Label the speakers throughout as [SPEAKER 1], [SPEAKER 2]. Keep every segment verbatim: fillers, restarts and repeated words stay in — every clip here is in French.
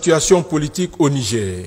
[SPEAKER 1] Situation politique au Niger.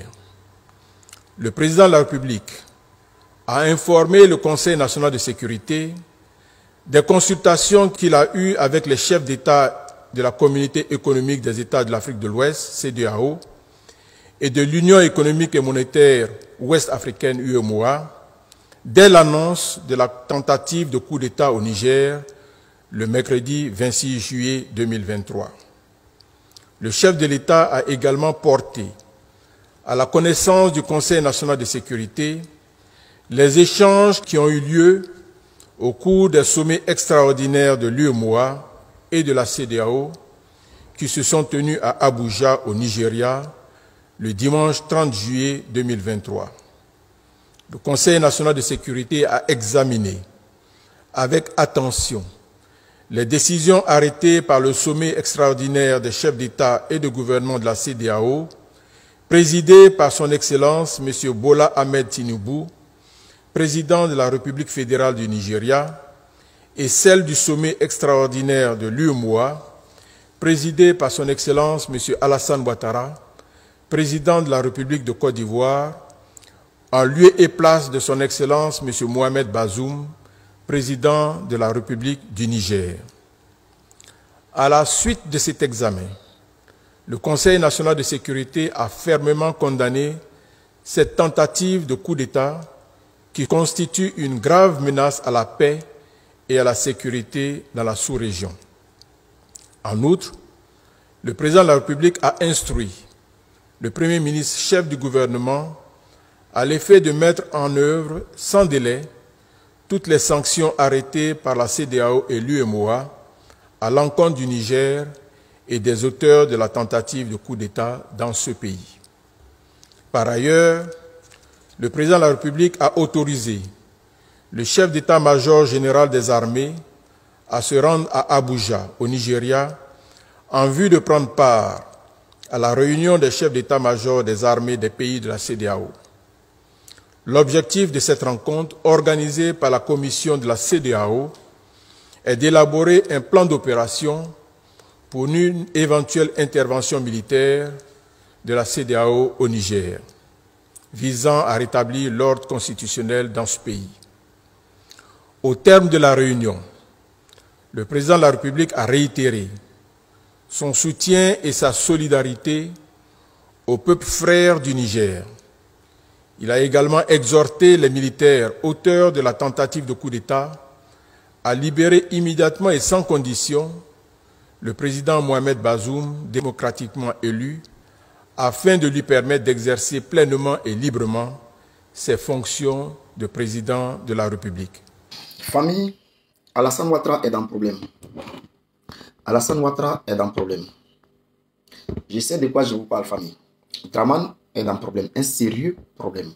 [SPEAKER 1] Le président de la République a informé le Conseil national de sécurité des consultations qu'il a eues avec les chefs d'État de la Communauté économique des États de l'Afrique de l'Ouest, C E D E A O, et de l'Union économique et monétaire ouest-africaine, U E M O A, dès l'annonce de la tentative de coup d'État au Niger le mercredi vingt-six juillet deux mille vingt-trois. Le chef de l'État a également porté à la connaissance du Conseil national de sécurité les échanges qui ont eu lieu au cours des sommets extraordinaires de l'U E M O A et de la C E D E A O qui se sont tenus à Abuja, au Nigeria, le dimanche trente juillet deux mille vingt-trois. Le Conseil national de sécurité a examiné avec attention les décisions arrêtées par le sommet extraordinaire des chefs d'État et de gouvernement de la C E D E A O, présidé par son Excellence M. Bola Ahmed Tinubu, président de la République fédérale du Nigeria, et celle du sommet extraordinaire de l'U E M O A, présidé par son Excellence M. Alassane Ouattara, président de la République de Côte d'Ivoire, en lieu et place de son Excellence M. Mohamed Bazoum, président de la République du Niger. À la suite de cet examen, le Conseil national de sécurité a fermement condamné cette tentative de coup d'État qui constitue une grave menace à la paix et à la sécurité dans la sous-région. En outre, le président de la République a instruit le Premier ministre chef du gouvernement à l'effet de mettre en œuvre sans délai toutes les sanctions arrêtées par la C E D E A O et l'U E M O A à l'encontre du Niger et des auteurs de la tentative de coup d'État dans ce pays. Par ailleurs, le président de la République a autorisé le chef d'état-major général des armées à se rendre à Abuja, au Nigeria, en vue de prendre part à la réunion des chefs d'état-major des armées des pays de la C E D E A O. L'objectif de cette rencontre, organisée par la commission de la C E D E A O, est d'élaborer un plan d'opération pour une éventuelle intervention militaire de la C E D E A O au Niger, visant à rétablir l'ordre constitutionnel dans ce pays. Au terme de la réunion, le président de la République a réitéré son soutien et sa solidarité au peuple frère du Niger. Il a également exhorté les militaires auteurs de la tentative de coup d'État à libérer immédiatement et sans condition le président Mohamed Bazoum, démocratiquement élu, afin de lui permettre d'exercer pleinement et librement ses fonctions de président de la République.
[SPEAKER 2] Famille, Alassane Ouattara est dans le problème. Alassane Ouattara est dans le problème. Je sais de quoi je vous parle, famille. Dramane est dans le problème, un sérieux problème.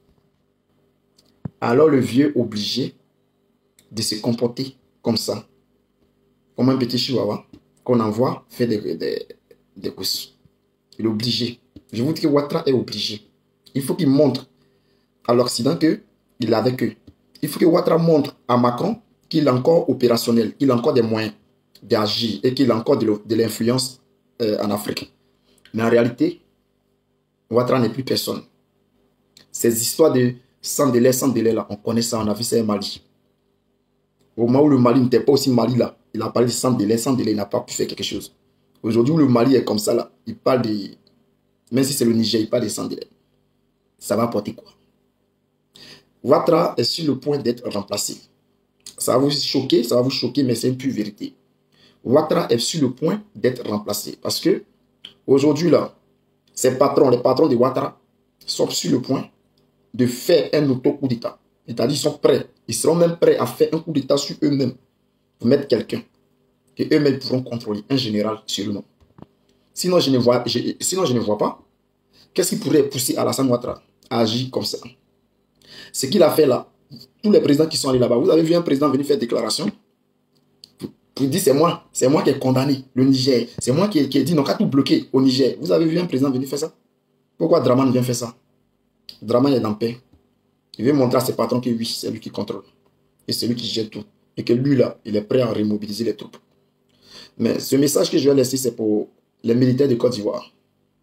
[SPEAKER 2] Alors le vieux obligé de se comporter comme ça, comme un petit chihuahua qu'on envoie faire des, des, des courses. Il est obligé. Je vous dis que Ouattara est obligé. Il faut qu'il montre à l'Occident qu'il est avec eux. Il faut que Ouattara montre à Macron qu'il est encore opérationnel, qu'il a encore des moyens d'agir et qu'il a encore de l'influence euh, en Afrique. Mais en réalité, Ouattara n'est plus personne. Ces histoires de sans délai, sans délai là, on connaît ça, on a vu ça au Mali. Au moment où le Mali n'était pas aussi Mali là, il a parlé de sans délai, sans délai, il n'a pas pu faire quelque chose. Aujourd'hui où le Mali est comme ça là, il parle de, même si c'est le Niger, il parle de sans délai. Ça va apporter quoi? Ouattara est sur le point d'être remplacé. Ça va vous choquer, ça va vous choquer, mais c'est une pure vérité. Ouattara est sur le point d'être remplacé. Parce que aujourd'hui là, ces patrons, les patrons de Ouattara sont sur le point de faire un auto-coup d'État. C'est-à-dire ils sont prêts. Ils seront même prêts à faire un coup d'État sur eux-mêmes. Pour mettre quelqu'un que eux-mêmes pourront contrôler, un général sûrement. Sinon je ne vois, je, sinon, je ne vois pas qu'est-ce qui pourrait pousser Alassane Ouattara à agir comme ça. Ce qu'il a fait là, tous les présidents qui sont allés là-bas, vous avez vu un président venir faire déclaration pour, pour dire c'est moi, c'est moi qui ai condamné le Niger, c'est moi qui, qui ai dit non, qu'à tout bloquer au Niger. Vous avez vu un président venir faire ça? Pourquoi Dramane vient faire ça? Dramane est dans paix. Il veut montrer à ses patrons que oui, c'est lui qui contrôle. Et c'est lui qui gère tout. Et que lui là, il est prêt à remobiliser les troupes. Mais ce message que je vais laisser, c'est pour les militaires de Côte d'Ivoire.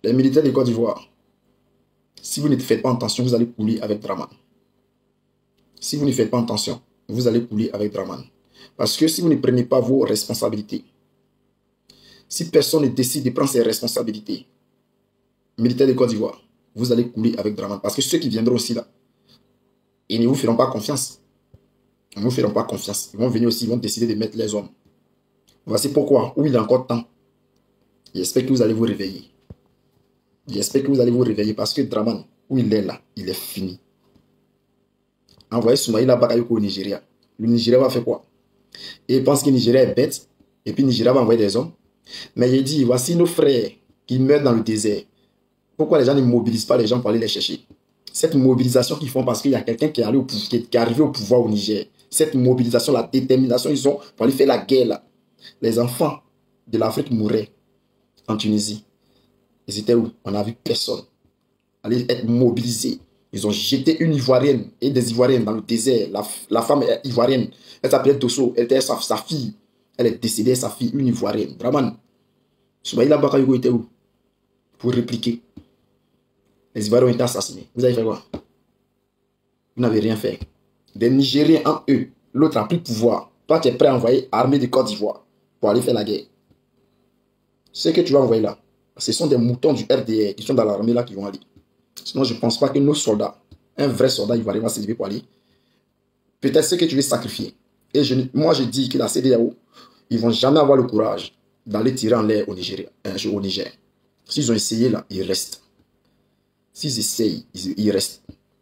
[SPEAKER 2] les militaires de Côte d'Ivoire, si vous ne faites pas attention, vous allez couler avec Draman. Si vous ne faites pas attention, vous allez couler avec Draman. Parce que si vous ne prenez pas vos responsabilités, si personne ne décide de prendre ses responsabilités, militaires de Côte d'Ivoire, vous allez couler avec Draman. Parce que ceux qui viendront aussi là, ils ne vous feront pas confiance. Ils ne vous feront pas confiance. Ils vont venir aussi, ils vont décider de mettre les hommes. Voici pourquoi, où il est encore temps, j'espère que vous allez vous réveiller. J'espère que vous allez vous réveiller parce que Draman, où il est là, il est fini. Envoyez Soumaïla Bakayoko au Nigeria. Le Nigeria va faire quoi? Et il pense que le Nigeria est bête. Et puis le Nigeria va envoyer des hommes. Mais il dit, voici nos frères qui meurent dans le désert. Pourquoi les gens ne mobilisent pas les gens pour aller les chercher? Cette mobilisation qu'ils font parce qu'il y a quelqu'un qui, qui, qui est arrivé au pouvoir au Niger. Cette mobilisation, la détermination ils ont pour aller faire la guerre là. Les enfants de l'Afrique mouraient en Tunisie. Ils étaient où? On n'a vu personne. Aller être mobilisés. Ils ont jeté une Ivoirienne et des Ivoiriennes dans le désert. La, la femme est ivoirienne. Elle s'appelait Dosso. Elle était sa, sa fille. Elle est décédée, sa fille, une Ivoirienne. Draman. Soumaïla Bakayoko était où? Pour répliquer. Les Ivoiriens ont été assassinés. Vous avez fait quoi? Vous n'avez rien fait. Des Nigériens en eux. L'autre a pris le pouvoir. Toi, tu es prêt à envoyer l'armée de Côte d'Ivoire pour aller faire la guerre. Ce que tu vas envoyer là, ce sont des moutons du R D R qui sont dans l'armée là qui vont aller. Sinon, je ne pense pas que nos soldats, un vrai soldat ivoirien va s'élever pour aller. Peut-être ce que tu veux sacrifier. Et je, moi, je dis que la C D A O, ils ne vont jamais avoir le courage d'aller tirer en l'air au Nigeria, un jour au Niger. S'ils ont essayé là, ils restent. S'ils essayent, ils, ils restent.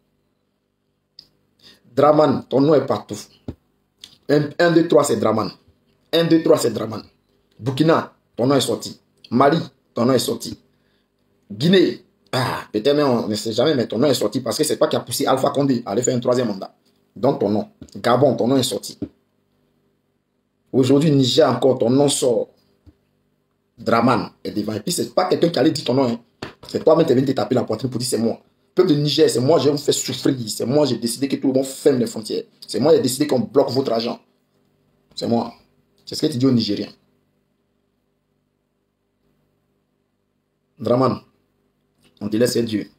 [SPEAKER 2] Draman, ton nom est partout. un, deux, trois, c'est Draman. un, deux, trois, c'est Draman. Burkina, ton nom est sorti. Mali, ton nom est sorti. Guinée, ah, peut-être même on ne sait jamais, mais ton nom est sorti parce que c'est toi qui a poussé Alpha Condé à aller faire un troisième mandat. Donc ton nom. Gabon, ton nom est sorti. Aujourd'hui, Niger encore, ton nom sort. Draman est devant. Et puis c'est pas quelqu'un qui allait dire ton nom. Hein. C'est toi-même qui viens de te taper la poitrine pour dire c'est moi. Peuple de Niger, c'est moi, je vais vous faire souffrir. C'est moi, j'ai décidé que tout le monde ferme les frontières. C'est moi, j'ai décidé qu'on bloque votre argent. C'est moi. C'est ce que tu dis aux Nigériens. Draman, on te laisse Dieu.